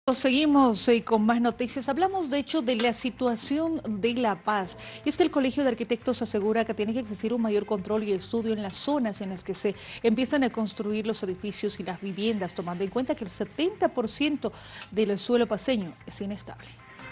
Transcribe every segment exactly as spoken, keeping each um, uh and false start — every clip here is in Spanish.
Seguimos eh, con más noticias. Hablamos de hecho de la situación de La Paz. Y es que el Colegio de Arquitectos asegura que tiene que existir un mayor control y estudio en las zonas en las que se empiezan a construir los edificios y las viviendas, tomando en cuenta que el setenta por ciento del suelo paceño es inestable.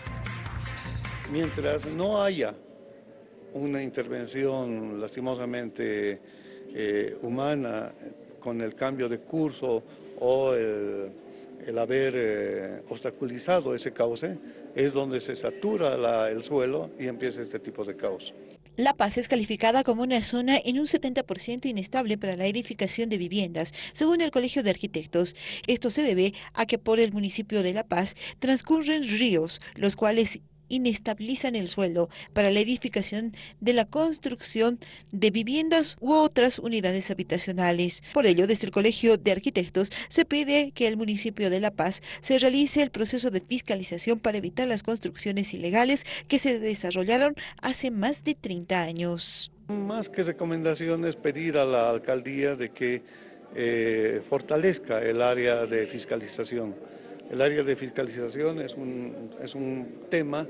Mientras no haya una intervención lastimosamente eh, humana con el cambio de curso o el, el haber eh, obstaculizado ese cauce, es donde se satura la, el suelo y empieza este tipo de caos. La Paz es calificada como una zona en un setenta por ciento inestable para la edificación de viviendas, según el Colegio de Arquitectos. Esto se debe a que por el municipio de La Paz transcurren ríos, los cuales inestabilizan el suelo para la edificación de la construcción de viviendas u otras unidades habitacionales. Por ello, desde el Colegio de Arquitectos se pide que el municipio de La Paz se realice el proceso de fiscalización para evitar las construcciones ilegales que se desarrollaron hace más de treinta años. Más que recomendaciones, pedir a la alcaldía de que eh, fortalezca el área de fiscalización. El área de fiscalización es un, es un tema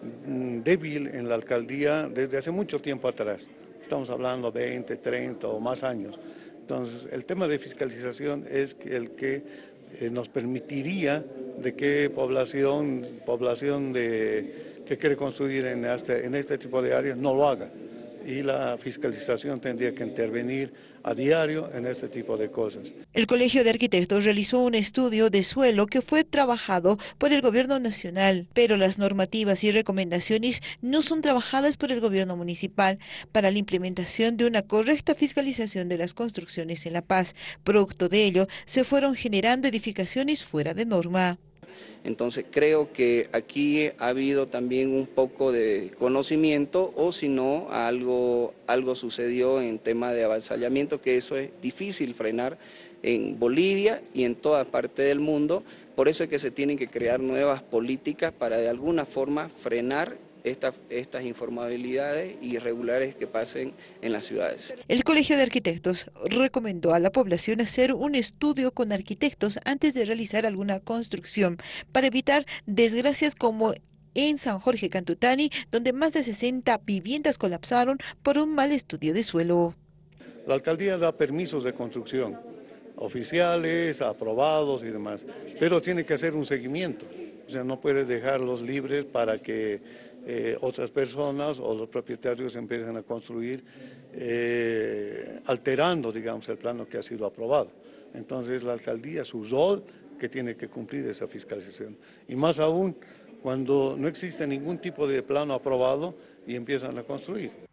débil en la alcaldía desde hace mucho tiempo atrás. Estamos hablando de veinte, treinta o más años. Entonces, el tema de fiscalización es el que eh, nos permitiría de que población, población de, que quiere construir en este, en este tipo de áreas no lo haga. Y la fiscalización tendría que intervenir a diario en este tipo de cosas. El Colegio de Arquitectos realizó un estudio de suelo que fue trabajado por el gobierno nacional, pero las normativas y recomendaciones no son trabajadas por el gobierno municipal para la implementación de una correcta fiscalización de las construcciones en La Paz. Producto de ello, se fueron generando edificaciones fuera de norma. Entonces creo que aquí ha habido también un poco de conocimiento o si no algo, algo sucedió en tema de avasallamiento, que eso es difícil frenar en Bolivia y en toda parte del mundo. Por eso es que se tienen que crear nuevas políticas para de alguna forma frenar Esta, estas informabilidades irregulares que pasen en las ciudades. El Colegio de Arquitectos recomendó a la población hacer un estudio con arquitectos antes de realizar alguna construcción para evitar desgracias como en San Jorge Cantutani, donde más de sesenta viviendas colapsaron por un mal estudio de suelo. La alcaldía da permisos de construcción, oficiales, aprobados y demás, pero tiene que hacer un seguimiento. O sea, no puede dejarlos libres para que eh, otras personas o los propietarios empiecen a construir eh, alterando, digamos, el plano que ha sido aprobado. Entonces la alcaldía, su rol que tiene que cumplir esa fiscalización. Y más aún cuando no existe ningún tipo de plano aprobado y empiezan a construir.